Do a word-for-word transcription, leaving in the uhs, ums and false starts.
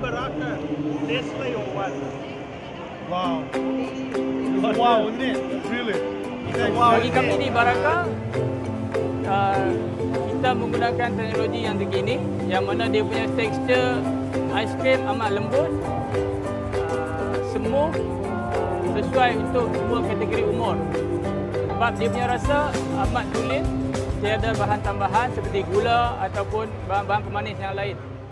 Baraka, Nestle or what? Wow. Wow, isn't it? Really? Wow. Bagi kami di Baraka, uh, kita menggunakan teknologi yang terkini, yang mana dia punya tekstur aiskrim amat lembut, uh, semua sesuai untuk semua kategori umur. Sebab dia punya rasa amat tulen, tiada bahan tambahan seperti gula ataupun bahan-bahan pemanis yang lain.